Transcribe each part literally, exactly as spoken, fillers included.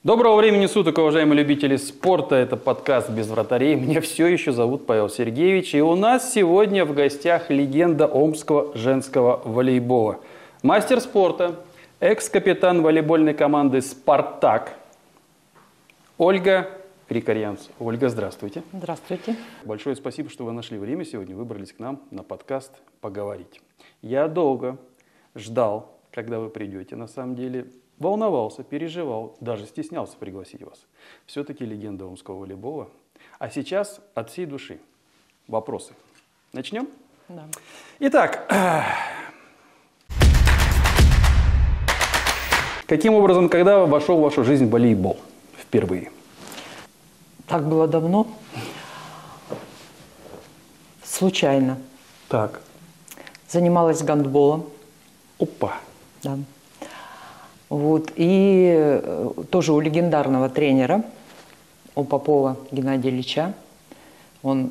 Доброго времени суток, уважаемые любители спорта. Это подкаст «Без вратарей». Меня все еще зовут Павел Сергеевич. И у нас сегодня в гостях легенда омского женского волейбола. Мастер спорта, экс-капитан волейбольной команды «Спартак» Ольга Крикарьянц. Ольга, здравствуйте. Здравствуйте. Большое спасибо, что вы нашли время сегодня, выбрались к нам на подкаст поговорить. Я долго ждал, когда вы придете, на самом деле. Волновался, переживал, даже стеснялся пригласить вас. Все-таки легенда омского волейбола. А сейчас от всей души вопросы. Начнем? Да. Итак, каким образом, когда вошел в вашу жизнь волейбол впервые? Так было давно. Случайно. Так. Занималась гандболом. Опа. Да. Вот. И тоже у легендарного тренера, у Попова Геннадия Ильича. Он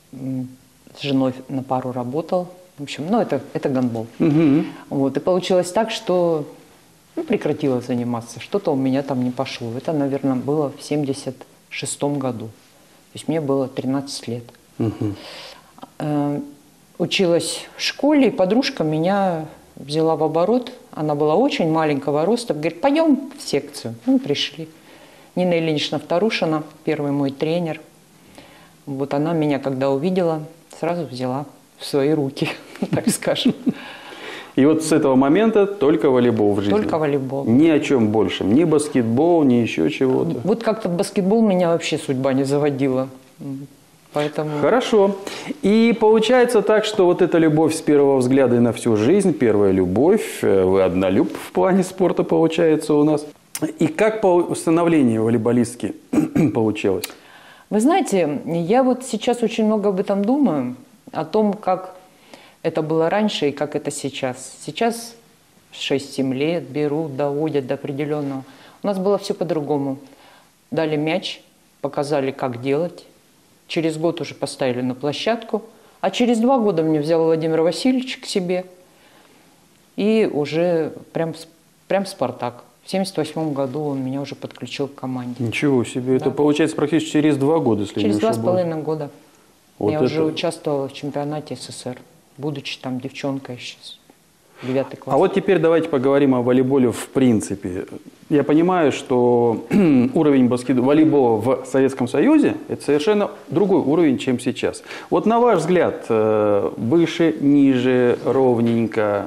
с женой на пару работал. В общем, ну это, это гандбол. Угу. Вот. И получилось так, что ну, прекратила заниматься. Что-то у меня там не пошло. Это, наверное, было в семьдесят шестом году. То есть мне было тринадцать лет. Угу. Э, училась в школе, и подружка меня взяла в оборот. Она была очень маленького роста. Говорит, пойдем в секцию. Ну, пришли. Нина Ильинична Вторушина, первый мой тренер. Вот она меня, когда увидела, сразу взяла в свои руки, так скажем. И вот с этого момента только волейбол в жизни? Только волейбол. Ни о чем больше? Ни баскетбол, ни еще чего-то? Вот как-то баскетбол меня вообще судьба не заводила. Поэтому... Хорошо. И получается так, что вот эта любовь с первого взгляда и на всю жизнь, первая любовь, вы однолюб в плане спорта получается у нас. И как по становлению волейболистки получилось? Вы знаете, я вот сейчас очень много об этом думаю, о том, как это было раньше и как это сейчас. Сейчас шесть-семь лет берут, доводят до определенного. У нас было все по-другому. Дали мяч, показали, как делать. Через год уже поставили на площадку. А через два года мне взял Владимир Васильевич к себе. И уже прям, прям «Спартак». В семьдесят восьмом году он меня уже подключил к команде. Ничего себе. Да. Это получается практически через два года, если Через не два с ошибаюсь. половиной года. Вот я это... уже участвовала в чемпионате СССР, будучи там девчонкой сейчас. Девятый класс. А вот теперь давайте поговорим о волейболе в принципе. Я понимаю, что уровень баскет... волейбола в Советском Союзе – это совершенно другой уровень, чем сейчас. Вот на ваш взгляд, выше, ниже, ровненько?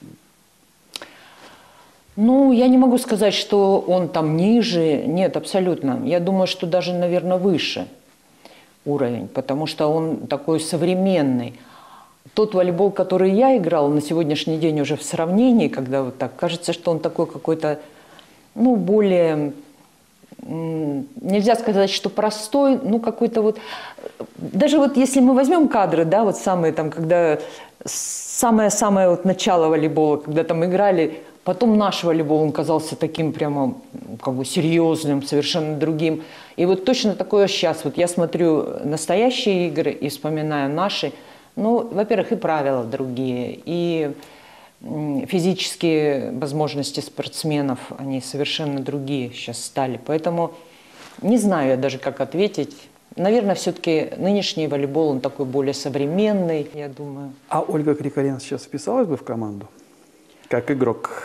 Ну, я не могу сказать, что он там ниже. Нет, абсолютно. Я думаю, что даже, наверное, выше уровень, потому что он такой современный. Тот волейбол, который я играл на сегодняшний день уже в сравнении, когда вот так, кажется, что он такой какой-то, ну, более, нельзя сказать, что простой, ну, какой-то вот, даже вот если мы возьмем кадры, да, вот самые там, когда, самое-самое вот начало волейбола, когда там играли, потом наш волейбол, он казался таким прямо, как бы, серьезным, совершенно другим. И вот точно такое сейчас, вот я смотрю настоящие игры и вспоминаю наши. Ну, во-первых, и правила другие, и физические возможности спортсменов, они совершенно другие сейчас стали. Поэтому не знаю я даже, как ответить. Наверное, все-таки нынешний волейбол, он такой более современный, я думаю. А Ольга Крикарьянц сейчас вписалась бы в команду? Как игрок?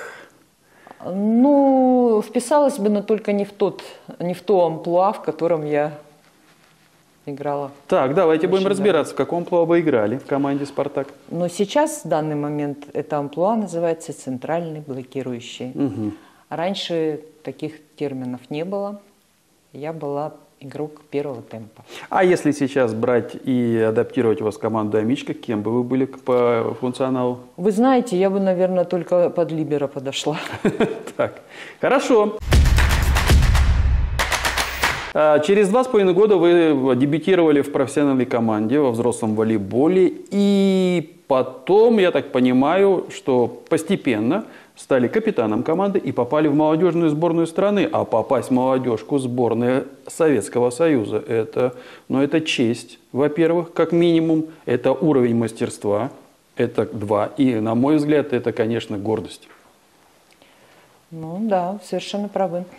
Ну, вписалась бы, но только не в, тот, не в то амплуа, в котором я играла. Так, давайте будем Очень разбираться, в каком амплуа вы играли в команде «Спартак». Но сейчас, в данный момент, это амплуа называется центральный блокирующий. Угу. Раньше таких терминов не было. Я была игрок первого темпа. А если сейчас брать и адаптировать вас в команду «Амичка», кем бы вы были по функционалу? Вы знаете, я бы, наверное, только под либеро подошла. Так, хорошо. Через два с половиной года вы дебютировали в профессиональной команде во взрослом волейболе. И потом, я так понимаю, что постепенно стали капитаном команды и попали в молодежную сборную страны. А попасть в молодежку сборной Советского Союза – это, ну, это честь, во-первых, как минимум. Это уровень мастерства, это два. И, на мой взгляд, это, конечно, гордость. Ну да, совершенно правы.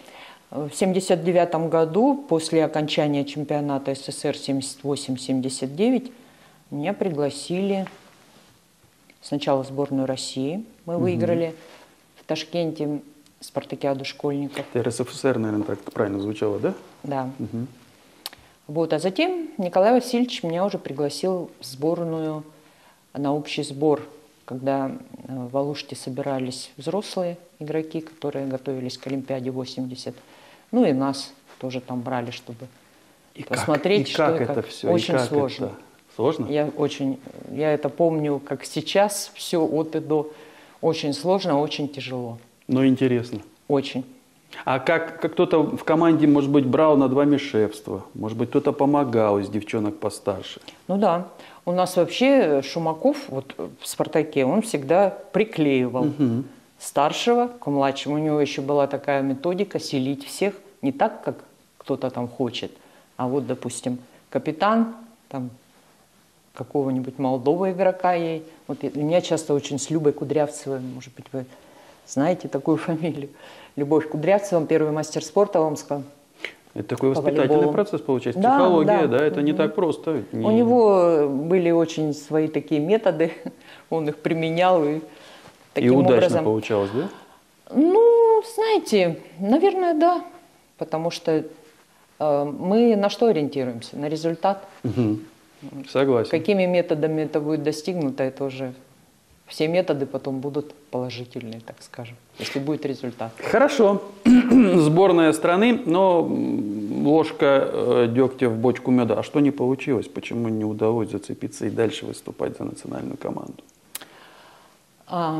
В семьдесят девятом году, после окончания чемпионата СССР семьдесят восемь семьдесят девять, меня пригласили сначала в сборную России. Мы угу. выиграли в Ташкенте спартакиаду школьников. Это РСФСР, наверное, так правильно звучало, да? Да. Угу. Вот. А затем Николай Васильевич меня уже пригласил в сборную на общий сбор, когда в Алуште собирались взрослые игроки, которые готовились к Олимпиаде восемьдесят. Ну и нас тоже там брали, чтобы и посмотреть, как, и что как и это как. все. Очень и как сложно. Это? Сложно? Я очень, я это помню, как сейчас, все от и до. Очень сложно, очень тяжело. Но интересно. Очень. А как, как кто-то в команде, может быть, брал над вами шефство? Может быть, кто-то помогал из девчонок постарше? Ну да. У нас вообще Шумаков вот в «Спартаке», он всегда приклеивал угу. старшего к младшему. У него еще была такая методика селить всех не так, как кто-то там хочет, а вот, допустим, капитан там какого-нибудь молодого игрока ей. Вот у меня часто очень с Любой Кудрявцевой, может быть, вы знаете такую фамилию. Любовь Кудрявцева, первый мастер спорта Омска. Это такой воспитательный волейболу. Процесс, получается, да, психология, да, да. это угу. не так просто. Не... У него были очень свои такие методы, он их применял. И, таким и удачно образом... получалось, да? Ну, знаете, наверное, да, потому что э, мы на что ориентируемся? На результат. Угу. Согласен. Какими методами это будет достигнуто, это уже... Все методы потом будут положительные, так скажем, если будет результат. Хорошо. Сборная страны, но ложка э, дегтя в бочку меда. А что не получилось? Почему не удалось зацепиться и дальше выступать за национальную команду? А,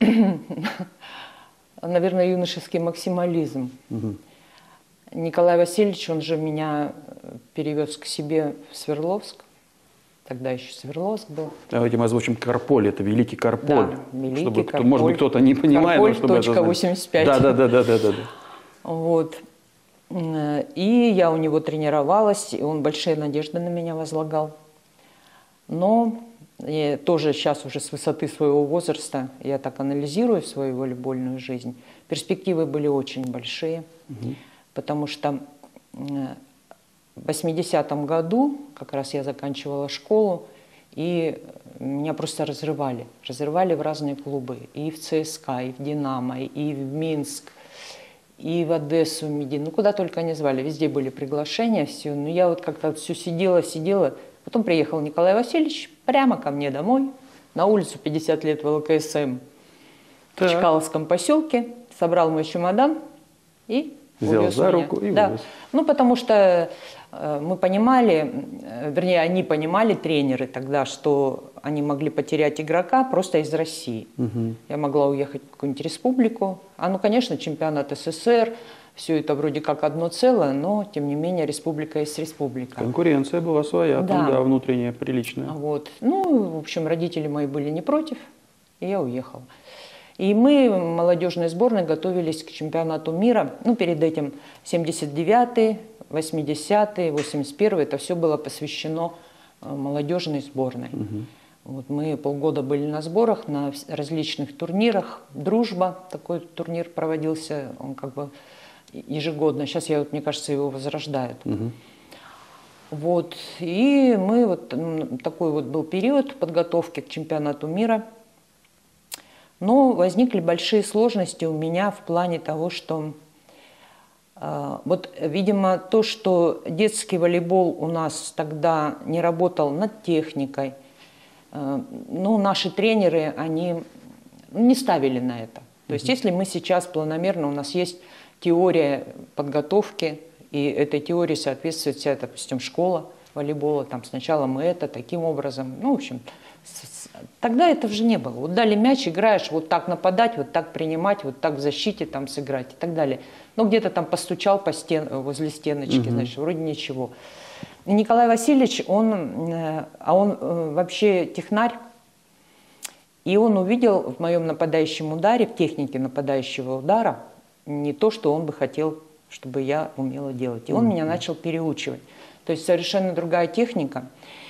наверное, юношеский максимализм. Угу. Николай Васильевич, он же меня перевез к себе в Свердловск. Тогда еще Свердловск был. Давайте мы озвучим Карполь, это великий Карполь. Да, великий чтобы, Карполь. Может быть, кто-то не понимает, Карполь, но чтобы точка восемьдесят пять. Да, да, да, да, да, да. Вот. И я у него тренировалась, и он большие надежды на меня возлагал. Но я тоже сейчас уже с высоты своего возраста, я так анализирую свою волейбольную жизнь, перспективы были очень большие, угу. потому что в восьмидесятом году как раз я заканчивала школу, и меня просто разрывали. Разрывали в разные клубы. И в ЦСКА, и в Динамо, и в Минск, и в Одессу, в Медин. Ну, куда только не звали. Везде были приглашения, все. Но я вот как-то все сидела, сидела. Потом приехал Николай Васильевич прямо ко мне домой, на улицу пятьдесят лет в ЛКСМ, в Чкаловском поселке. Собрал мой чемодан и взял за меня. руку и да. увез. Ну, потому что э, мы понимали, э, вернее, они понимали, тренеры тогда, что они могли потерять игрока просто из России. Угу. Я могла уехать в какую-нибудь республику. А, ну, конечно, чемпионат СССР, все это вроде как одно целое, но, тем не менее, республика есть республика. Конкуренция была своя, да, там, да внутренняя, приличная. Вот. Ну, в общем, родители мои были не против, и я уехала. И мы, молодежной сборной, готовились к чемпионату мира. Ну, перед этим семьдесят девятый, восьмидесятый, восемьдесят первый, это все было посвящено молодежной сборной. Угу. Вот мы полгода были на сборах, на различных турнирах. «Дружба», такой турнир проводился, он как бы ежегодно. Сейчас, я, вот, мне кажется, его возрождают. Угу. Вот. И мы, вот такой вот был период подготовки к чемпионату мира. Но возникли большие сложности у меня в плане того, что э, вот, видимо, то, что детский волейбол у нас тогда не работал над техникой, э, ну, наши тренеры, они не ставили на это. То есть, если мы сейчас планомерно, у нас есть теория подготовки, и этой теории соответствует вся, допустим, школа волейбола, там сначала мы это таким образом, ну, в общем... Тогда этого же не было. Вот дали мяч, играешь, вот так нападать, вот так принимать, вот так в защите там сыграть и так далее. Но где-то там постучал по стен, возле стеночки, угу. значит, вроде ничего. И Николай Васильевич, он, а он вообще технарь, и он увидел в моем нападающем ударе, в технике нападающего удара, не то, что он бы хотел, чтобы я умела делать. И он угу. меня начал переучивать. То есть совершенно другая техника.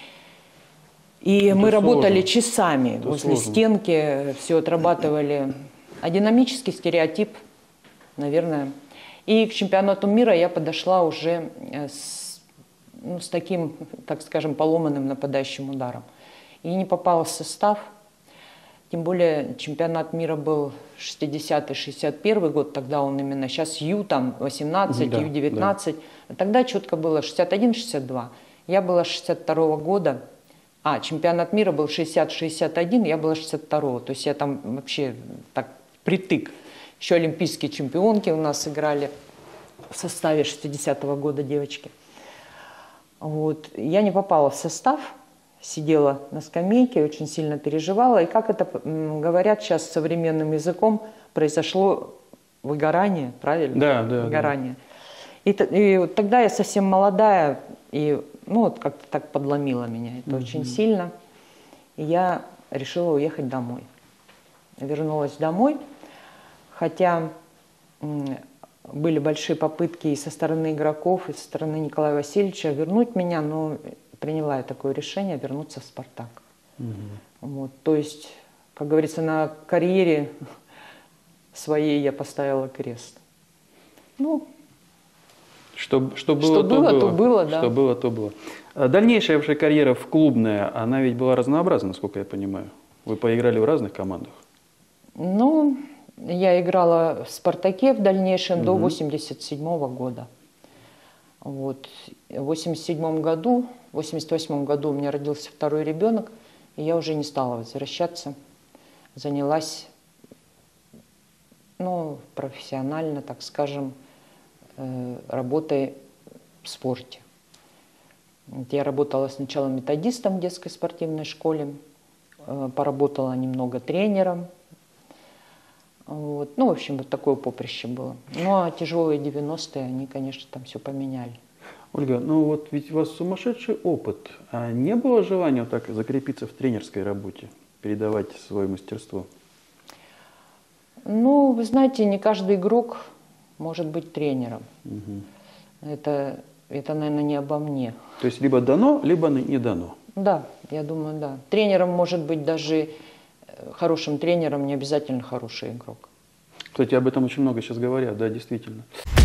И это мы сложно. Работали часами это возле сложно. Стенки, все отрабатывали. А динамический стереотип, наверное. И к чемпионату мира я подошла уже с, ну, с таким, так скажем, поломанным нападающим ударом. И не попала в состав. Тем более чемпионат мира был шестидесятый шестьдесят первый год, тогда он именно, сейчас Ю там восемнадцать, да, Ю девятнадцать. Да. Тогда четко было шестьдесят один шестьдесят два. Я была шестьдесят второго года. А, чемпионат мира был шестьдесят шестьдесят один, я была шестьдесят второго. То есть я там вообще так притык. Еще олимпийские чемпионки у нас играли в составе шестидесятого года девочки. Вот. Я не попала в состав, сидела на скамейке, очень сильно переживала. И как это говорят сейчас современным языком, произошло выгорание, правильно? Да, да. Выгорание. Да. И, и вот тогда я совсем молодая, и ну, вот как-то так подломило меня это mm-hmm. очень сильно. И я решила уехать домой. Вернулась домой, хотя м, были большие попытки и со стороны игроков, и со стороны Николая Васильевича вернуть меня, но приняла я такое решение вернуться в «Спартак». Mm-hmm. Вот, то есть, как говорится, на карьере своей я поставила крест. Ну, Что, что было, что то, было, было, то было, да. Что было, то было. Дальнейшая ваша карьера в клубная, она ведь была разнообразна, насколько я понимаю. Вы поиграли в разных командах. Ну, я играла в «Спартаке» в дальнейшем угу. до восемьдесят седьмого года. Вот. В восемьдесят седьмом году, в восемьдесят восьмом году у меня родился второй ребенок, и я уже не стала возвращаться. Занялась, ну, профессионально, так скажем, работой в спорте. Я работала сначала методистом в детской спортивной школе, поработала немного тренером. Вот. Ну, в общем, вот такое поприще было. Ну, а тяжелые девяностые, они, конечно, там все поменяли. Ольга, ну вот ведь у вас сумасшедший опыт. А не было желания вот так закрепиться в тренерской работе, передавать свое мастерство? Ну, вы знаете, не каждый игрок может быть тренером. Угу. Это, это, наверное, не обо мне. То есть либо дано, либо не дано. Да, я думаю, да. Тренером может быть даже хорошим тренером, не обязательно хороший игрок. Кстати, об этом очень много сейчас говорят, да, действительно.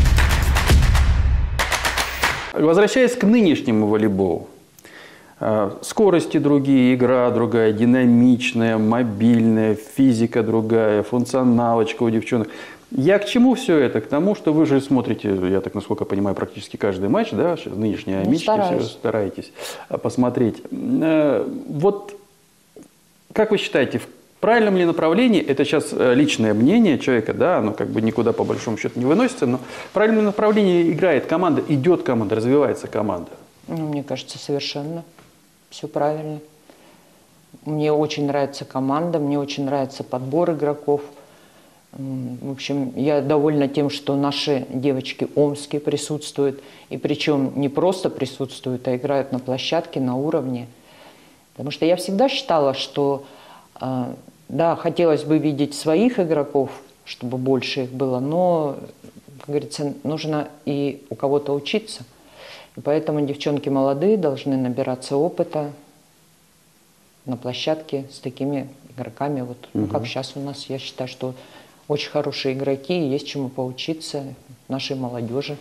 Возвращаясь к нынешнему волейболу. Скорости другие, игра другая, динамичная, мобильная, физика другая, функционалочка у девчонок. Я к чему все это? К тому, что вы же смотрите, я так насколько понимаю, практически каждый матч, да, нынешние ну, амички, стараюсь. все стараетесь посмотреть. Вот как вы считаете, в правильном ли направлении, это сейчас личное мнение человека, да, оно как бы никуда по большому счету не выносится, но в правильном направлении играет команда, идет команда, развивается команда? Ну, мне кажется, совершенно все правильно. Мне очень нравится команда, мне очень нравится подбор игроков. В общем, я довольна тем, что наши девочки омские присутствуют. И причем не просто присутствуют, а играют на площадке, на уровне. Потому что я всегда считала, что, да, хотелось бы видеть своих игроков, чтобы больше их было, но, как говорится, нужно и у кого-то учиться. И поэтому девчонки молодые должны набираться опыта на площадке с такими игроками. Вот, угу. Ну, как сейчас у нас, я считаю, что очень хорошие игроки, и есть чему поучиться нашей молодежи.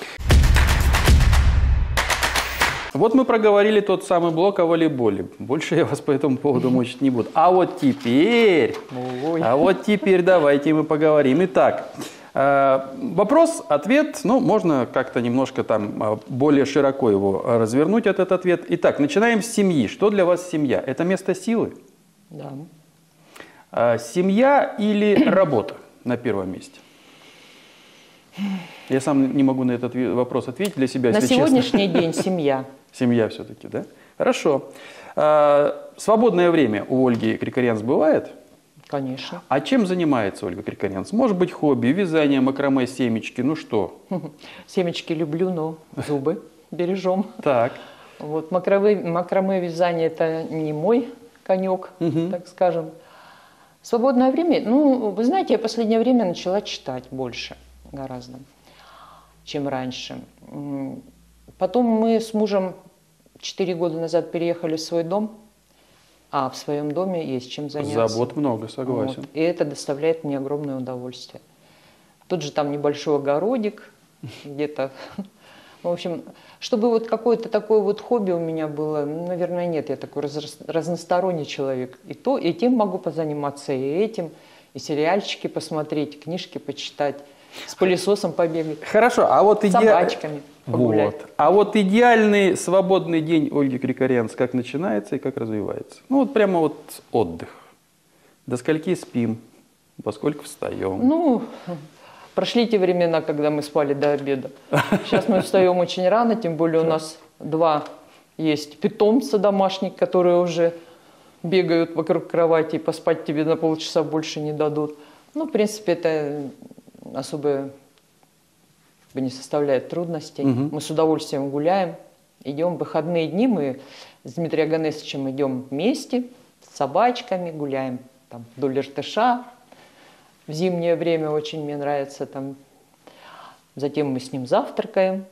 Вот мы проговорили тот самый блок о волейболе. Больше я вас по этому поводу мучить не буду. А вот теперь, Ой. а вот теперь давайте мы поговорим. Итак, вопрос, ответ, ну, можно как-то немножко там более широко его развернуть, этот ответ. Итак, начинаем с семьи. Что для вас семья? Это место силы? Да. Семья или работа на первом месте? Я сам не могу на этот вопрос ответить для себя, на если сегодняшний честно. день семья. Семья все-таки, да? Хорошо. Свободное время у Ольги Крикорянц бывает? Конечно. А чем занимается Ольга Крикорянц? Может быть, хобби, вязание, макраме, семечки, ну что? Семечки люблю, но зубы бережем. Так. Вот макраме, макраме вязание – это не мой конек, угу. так скажем. Свободное время, ну, вы знаете, я в последнее время начала читать больше гораздо, чем раньше. Потом мы с мужем четыре года назад переехали в свой дом, а в своем доме есть чем заняться. Забот много, согласен. Вот. И это доставляет мне огромное удовольствие. Тут же там небольшой огородик, где-то. В общем, чтобы вот какое-то такое вот хобби у меня было, наверное, нет. Я такой раз, разносторонний человек. И то, и тем могу позаниматься, и этим, и сериальчики посмотреть, книжки почитать, с пылесосом побегать. Хорошо, а вот иде... собачками погулять. Вот. А вот идеальный свободный день Ольги Крикоренц как начинается и как развивается? Ну вот прямо вот отдых. До скольки спим, поскольку встаем? Ну, прошли те времена, когда мы спали до обеда. Сейчас мы встаем очень рано, тем более у нас два есть питомца домашних, которые уже бегают вокруг кровати, и поспать тебе на полчаса больше не дадут. Ну, в принципе, это особо не составляет трудностей. Угу. Мы с удовольствием гуляем, идем в выходные дни, мы с Дмитрием Аганесовичем идем вместе, с собачками, гуляем там, вдоль Иртыша. В зимнее время очень мне нравится там. Затем мы с ним завтракаем.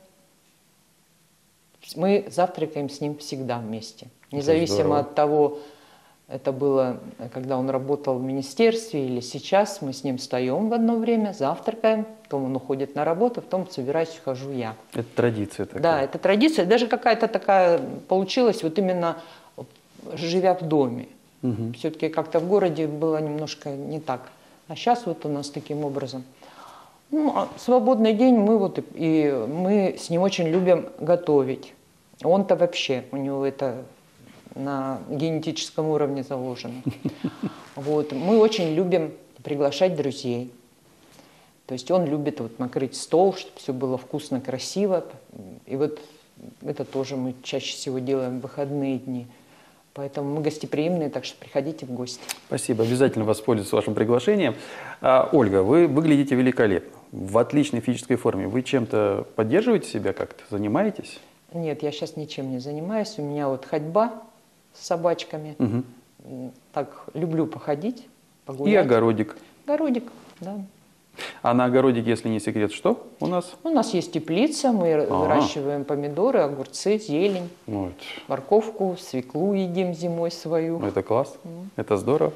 Мы завтракаем с ним всегда вместе. Независимо от того, это было, когда он работал в министерстве или сейчас, мы с ним встаем в одно время, завтракаем, потом он уходит на работу, потом собираюсь, ухожу я. Это традиция такая. Да, это традиция. Даже какая-то такая получилась, вот именно живя в доме. Угу. Все-таки как-то в городе было немножко не так. А сейчас вот у нас таким образом. Ну, а свободный день мы вот и, и мы с ним очень любим готовить. Он-то вообще, у него это на генетическом уровне заложено. Вот. Мы очень любим приглашать друзей. То есть он любит вот накрыть стол, чтобы все было вкусно, красиво. И вот это тоже мы чаще всего делаем в выходные дни. Поэтому мы гостеприимные, так что приходите в гости. Спасибо, обязательно воспользуюсь вашим приглашением. А, Ольга, вы выглядите великолепно, в отличной физической форме. Вы чем-то поддерживаете себя как-то, занимаетесь? Нет, я сейчас ничем не занимаюсь. У меня вот ходьба с собачками. Угу. Так, люблю походить, погулять. И огородик. Огородик, да. А на огородике, если не секрет, что у нас? У нас есть теплица, мы А-а-а. выращиваем помидоры, огурцы, зелень, вот. Морковку, свеклу едим зимой свою. Это класс, mm. это здорово.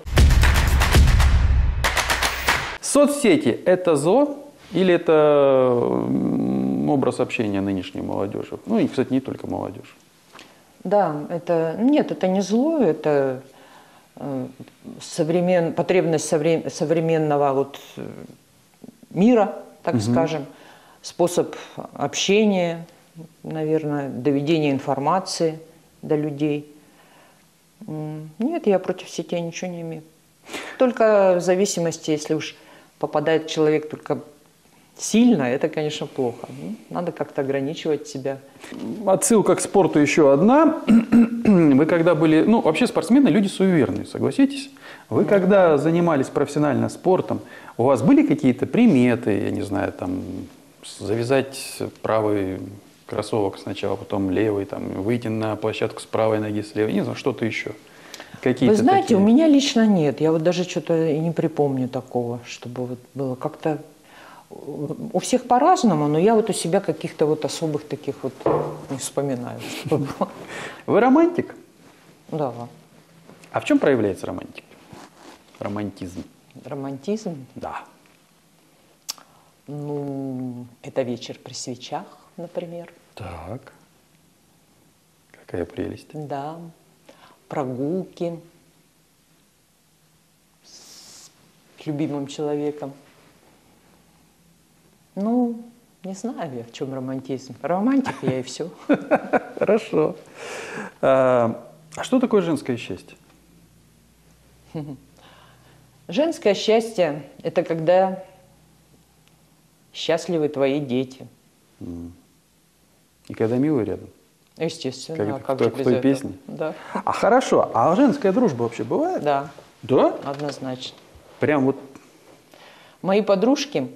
Соцсети – это зло или это образ общения нынешней молодежи? Ну и, кстати, не только молодежи. Да, это нет, это не зло, это современ, потребность совре, современного вот мира, так угу. скажем, способ общения, наверное, доведения информации до людей. Нет, я против сетей ничего не имею. Только в зависимости, если уж попадает человек только сильно, это, конечно, плохо. Надо как-то ограничивать себя. Отсылка к спорту еще одна. Вы когда были... Ну, вообще спортсмены люди суеверные, согласитесь? Вы да. когда занимались профессионально спортом, у вас были какие-то приметы, я не знаю, там, завязать правый кроссовок сначала, потом левый, там, выйти на площадку с правой ноги, с левой, не знаю, что-то еще? Какие-то Вы знаете, такие... у меня лично нет. Я вот даже что-то и не припомню такого, чтобы вот было как-то... У всех по-разному, но я вот у себя каких-то вот особых таких вот не вспоминаю. Вы романтик? Да. А в чем проявляется романтик? Романтизм. Романтизм? Да. Ну, это вечер при свечах, например. Так. Какая прелесть. Да. Прогулки с любимым человеком. Ну, не знаю я, в чем романтизм. Романтик я и все. Хорошо. А что такое женское счастье? Женское счастье – это когда счастливы твои дети. И когда милый рядом? Естественно. Как, а как в, же в без той этого? песне? Да. А хорошо. А женская дружба вообще бывает? Да. Да? Однозначно. Прям вот... Мои подружки,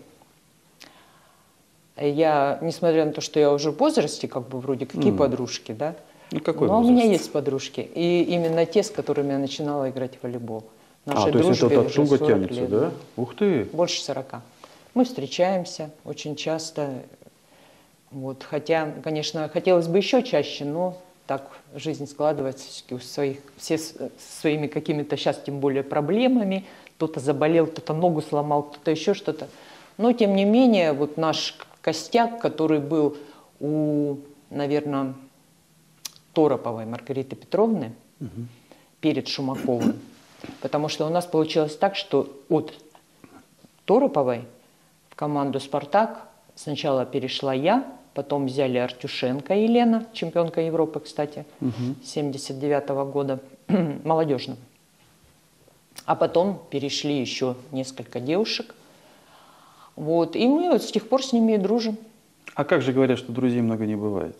я, несмотря на то, что я уже в возрасте, как бы вроде какие mm. подружки, да? Ну, какой Но возраст? у меня есть подружки. И именно те, с которыми я начинала играть в волейбол. Нашей а, то есть это оттуда тянется, лет, да? Ух ты! Больше сорока. Мы встречаемся очень часто. Вот. Хотя, конечно, хотелось бы еще чаще, но так жизнь складывается у своих, все своими какими-то сейчас тем более проблемами. Кто-то заболел, кто-то ногу сломал, кто-то еще что-то. Но, тем не менее, вот наш костяк, который был у, наверное, Тороповой Маргариты Петровны угу. перед Шумаковым. Потому что у нас получилось так, что от Тороповой в команду «Спартак» сначала перешла я, потом взяли Артюшенко Елена, чемпионка Европы, кстати, угу. семьдесят девятого года, молодежного. А потом перешли еще несколько девушек. Вот, и мы вот с тех пор с ними и дружим. А как же говорят, что друзей много не бывает?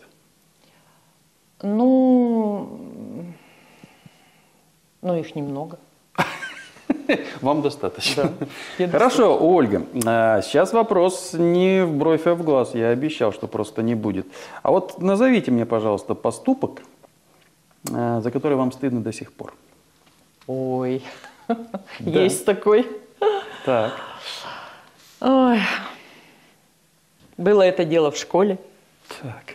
Ну, ну их немного. Вам достаточно. Да. Хорошо, Ольга, сейчас вопрос не в бровь, а в глаз. Я обещал, что просто не будет. А вот назовите мне, пожалуйста, поступок, за который вам стыдно до сих пор. Ой, да. Есть такой. Так. Ой. Было это дело в школе. Так.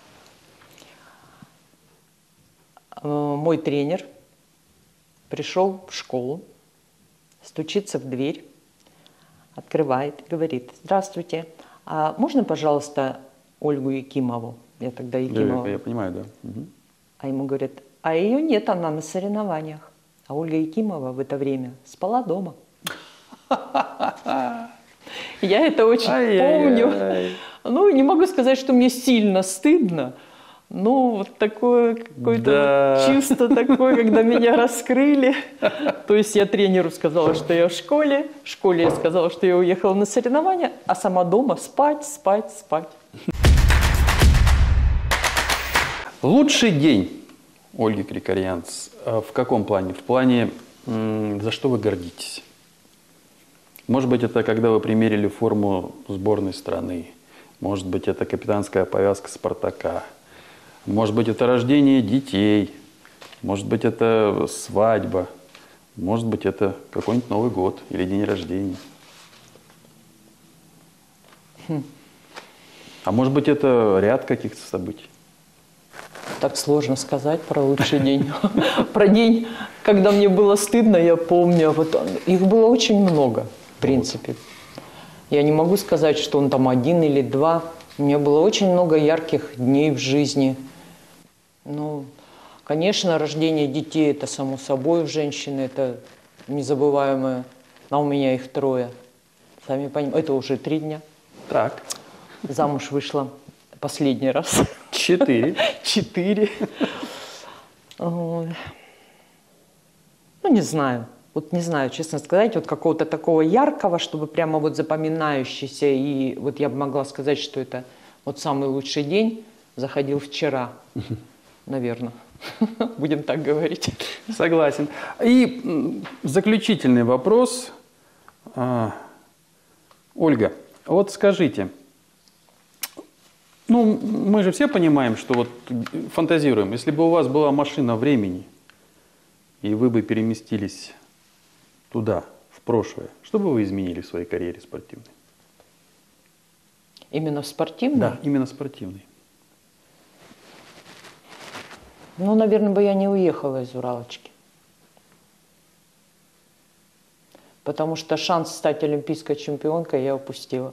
Мой тренер пришел в школу, стучится в дверь, открывает, говорит: здравствуйте, а можно, пожалуйста, Ольгу Якимову? Я тогда Якимова. Да, я понимаю, да. Угу. А ему говорят: а ее нет, она на соревнованиях. А Ольга Якимова в это время спала дома. Я это очень помню. Ну, не могу сказать, что мне сильно стыдно. Ну, вот такое какое-то да. вот чувство такое, когда меня раскрыли. То есть я тренеру сказала, что я в школе, в школе я сказала, что я уехала на соревнования, а сама дома спать, спать, спать. Лучший день Ольги Крикарьян в каком плане? В плане, за что вы гордитесь? Может быть, это когда вы примерили форму сборной страны. Может быть, это капитанская повязка «Спартака». Может быть, это рождение детей. Может быть, это свадьба. Может быть, это какой-нибудь Новый год или день рождения. Хм. А может быть, это ряд каких-то событий. Так сложно сказать про лучший день. Про день, когда мне было стыдно, я помню. Вот их было очень много, в принципе. Я не могу сказать, что он там один или два. У меня было очень много ярких дней в жизни. Ну, конечно, рождение детей – это само собой у женщины, это незабываемое. А у меня их трое. Сами понимаете, это уже три дня. Так. Замуж вышла последний раз. Четыре. Четыре. Ну, не знаю. Вот не знаю, честно сказать, вот какого-то такого яркого, чтобы прямо вот запоминающийся. И вот я бы могла сказать, что это вот самый лучший день заходил вчера. Наверное. Будем так говорить. Согласен. И заключительный вопрос. Ольга, вот скажите, ну, мы же все понимаем, что вот фантазируем, если бы у вас была машина времени, и вы бы переместились туда, в прошлое, что бы вы изменили в своей карьере спортивной? Именно в спортивной? Да, именно спортивной. Ну, наверное, бы я не уехала из Уралочки. Потому что шанс стать олимпийской чемпионкой я упустила.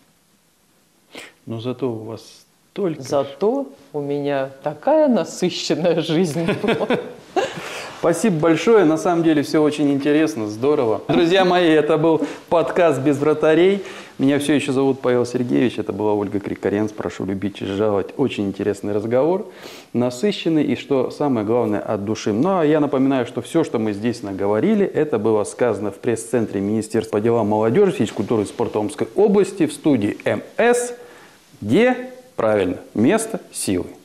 Но зато у вас только... Зато у меня такая насыщенная жизнь была. Спасибо большое. На самом деле все очень интересно, здорово. Друзья мои, это был подкаст «Без вратарей». Меня все еще зовут Павел Сергеевич. Это была Ольга Крикарьян. Прошу любить и жаловать. Очень интересный разговор, насыщенный и, что самое главное, от души. Ну, а я напоминаю, что все, что мы здесь наговорили, это было сказано в пресс-центре Министерства по делам молодежи, физкультуры и спорта Омской области в студии эм эс, где, правильно, место силы.